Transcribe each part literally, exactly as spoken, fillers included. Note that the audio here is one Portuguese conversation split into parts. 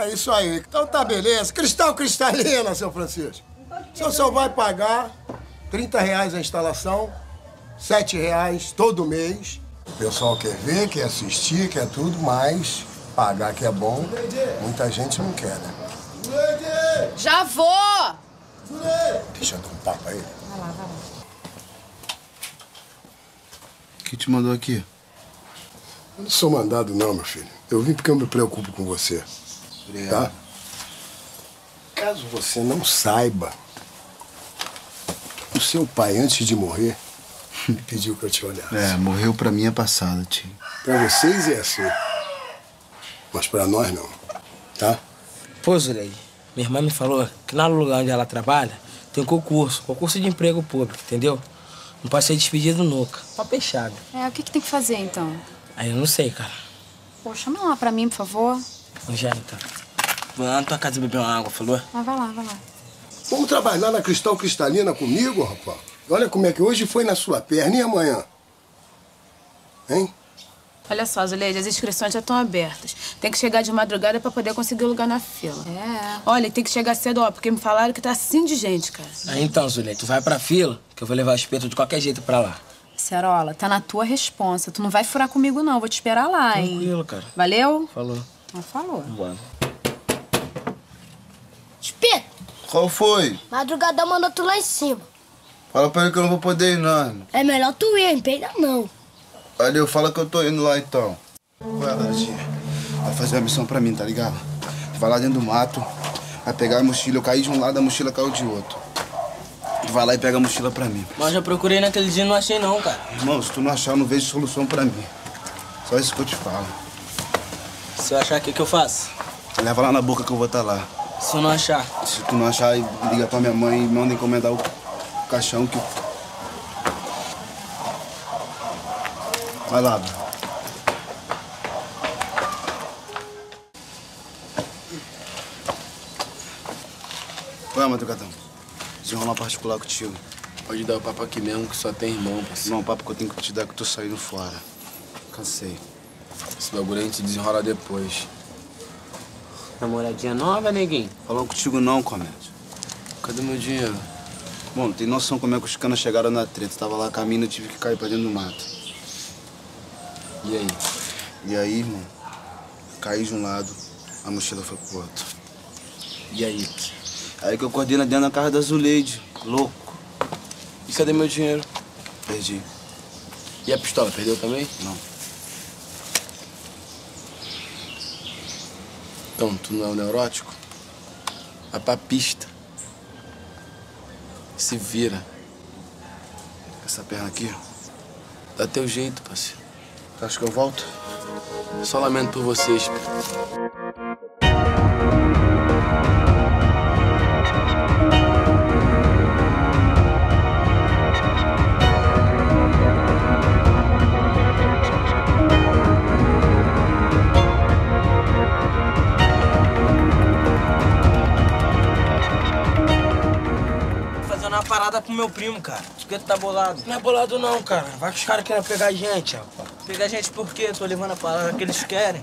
É isso aí. Então tá beleza. Cristal cristalina, seu Francisco. O senhor só vai pagar trinta reais a instalação, sete reais todo mês. O pessoal quer ver, quer assistir, quer tudo, mas pagar que é bom, muita gente não quer, né? Já vou! Deixa eu dar um papo aí. Vai lá, vai lá. Quem te mandou aqui? Eu não sou mandado não, meu filho. Eu vim porque eu me preocupo com você. Obrigado. Tá? Caso você não saiba, o seu pai, antes de morrer, me pediu que eu te olhasse. É, morreu pra mim é passado, tio. Pra vocês é assim. Mas pra nós não. Tá? Pô, Zuleide, minha irmã me falou que lá no lugar onde ela trabalha tem um concurso, concurso de emprego público, entendeu? Não pode ser despedido nunca. Papo fechado. É, o que, que tem que fazer, então? Aí eu não sei, cara. Pô, chama lá pra mim, por favor. Já, então. Vou lá na tua casa beber uma água, falou? Ah, vai lá, vai lá. Vamos trabalhar na Cristal Cristalina comigo, rapaz? Olha como é que hoje foi na sua perna e amanhã? Hein? Olha só, Zuleide, as inscrições já estão abertas. Tem que chegar de madrugada pra poder conseguir lugar na fila. É. Olha, tem que chegar cedo, ó, porque me falaram que tá assim de gente, cara. Aí então, Zuleide, tu vai pra fila, que eu vou levar o espeto de qualquer jeito pra lá. Cerola, tá na tua responsa. Tu não vai furar comigo, não. Vou te esperar lá, hein? Tranquilo, cara. Valeu? Falou. Não falou. Bora. Espeto, Qual foi? madrugadão mandou tu lá em cima. Fala pra ele que eu não vou poder ir, não, irmão. É melhor tu ir, empenha não. Valeu, fala que eu tô indo lá, então. Vai lá, tia. Vai fazer uma missão pra mim, tá ligado? Vai lá dentro do mato, vai pegar a mochila. Eu caí de um lado, a mochila caiu de outro. Vai lá e pega a mochila pra mim. Mas já procurei naquele dia e não achei não, cara. Irmão, se tu não achar, eu não vejo solução pra mim. Só isso que eu te falo. Se eu achar, o que que eu faço? Leva lá na boca que eu vou estar lá. Se eu não achar? Se tu não achar, liga pra minha mãe e manda encomendar o caixão que... Vai lá, bro. Ué, Madrugadão. Desenrolar uma particular contigo. Pode dar o papo aqui mesmo, que só tem irmão, parceiro. Não, o papo que eu tenho que te dar é que eu tô saindo fora. Cansei. Esse bagulho a gente desenrola depois. Namoradinha nova, neguinho? Falando contigo não, comédia. Cadê meu dinheiro? Bom, tem noção como é que os caras chegaram na treta. Tava lá caminho, eu tive que cair pra dentro do mato. E aí? E aí, irmão, caí de um lado, a mochila foi pro outro. E aí? Aí que eu acordei lá dentro da casa da Zuleide, louco. E cadê meu dinheiro? Perdi. E a pistola, perdeu também? Não. Então, tu não é um neurótico? Vai pra pista. Se vira. Essa perna aqui, Dá teu jeito, parceiro. tu acha que eu volto? Só lamento por vocês. Uma parada pro meu primo, cara. Por que tu tá bolado? Não é bolado não, cara. Vai que os caras querem pegar a gente, rapaz. Pegar a gente por quê? Tô levando a parada que eles querem.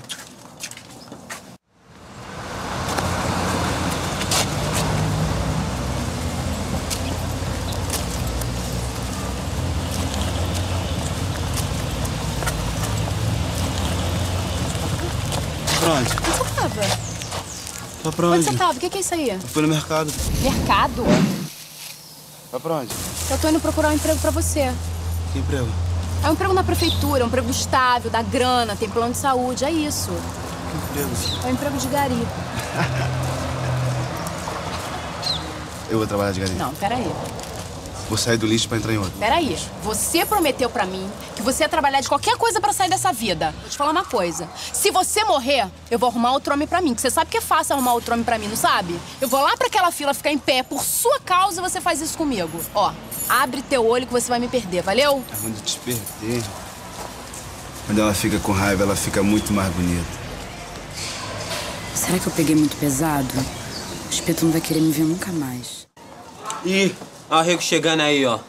Pra onde? Onde você tava? Tá pra Onde onde? você tava? O que, que é isso aí? Eu fui no mercado. Mercado? Vai pra onde? Eu tô indo procurar um emprego pra você. Que emprego? É um emprego na prefeitura, um emprego estável, dá grana, tem plano de saúde, é isso. Que emprego? É um emprego de gari. Eu vou trabalhar de galinha. Não, peraí. Vou sair do lixo pra entrar em outro. Peraí. Você prometeu pra mim que você ia trabalhar de qualquer coisa pra sair dessa vida. Vou te falar uma coisa. Se você morrer, eu vou arrumar outro homem pra mim. Que você sabe que é fácil arrumar outro homem pra mim, não sabe? Eu vou lá pra aquela fila ficar em pé por sua causa e você faz isso comigo. Ó, abre teu olho que você vai me perder, valeu? É onde te perder. Quando ela fica com raiva, ela fica muito mais bonita. Será que eu peguei muito pesado? O espeto não vai querer me ver nunca mais. Ih, ó o Rego chegando aí, ó.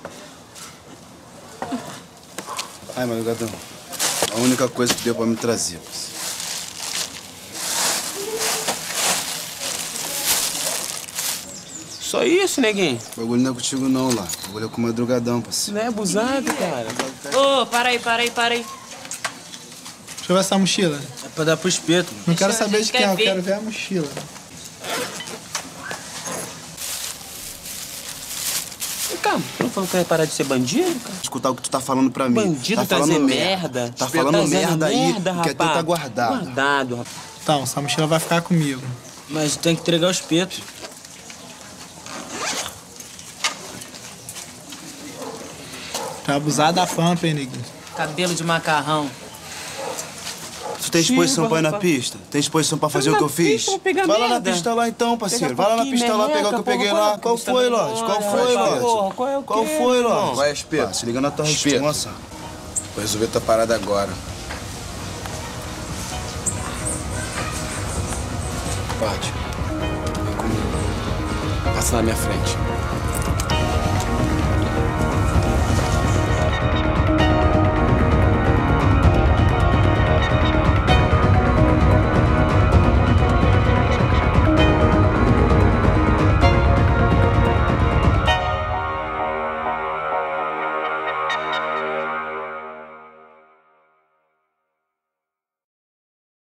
Ai, Madrugadão, a única coisa que deu pra me trazer. Só isso, neguinho? O bagulho não é contigo não, lá. O bagulho é com o madrugadão, parceiro. Não é abusado, cara. Ô, oh, para aí, para aí, para aí. Deixa eu ver essa mochila. É pra dar pro espeto. Não Deixa quero eu- saber a de gente quem é, quer eu ver. quero ver a mochila. Calma, tu não falou que ia parar de ser bandido, cara? Escutar o que tu tá falando pra mim. Bandido tá trazer falando merda. Tá Espeto falando trazendo merda aí, merda, o que é teu rapaz. tá guardado. Guardado, rapaz. Então, essa mochila vai ficar comigo. Mas tem que entregar o espeto. Tá abusado da pampa, hein, neguinho? Cabelo de macarrão. Tu tem disposição Chega, pra ir na rapaz. pista? Tem disposição pra fazer Vai o que na eu fiz? pista, vou pegar Vai lá na merda. pista lá então, parceiro. Pegar Vai lá na pouquinho, pista lá, merreca, pegar o que eu porra, peguei qual é lá. a Qual pista foi, da Lodge? Qual hora? foi, Vai, Lodge? porra, qual é o Qual quê, foi, irmão? Lodge? Vai, Espeto. Pá, se liga na tua Espeto. responsa. Vou resolver tua parada agora. Pode. Vem comigo. Passa na minha frente.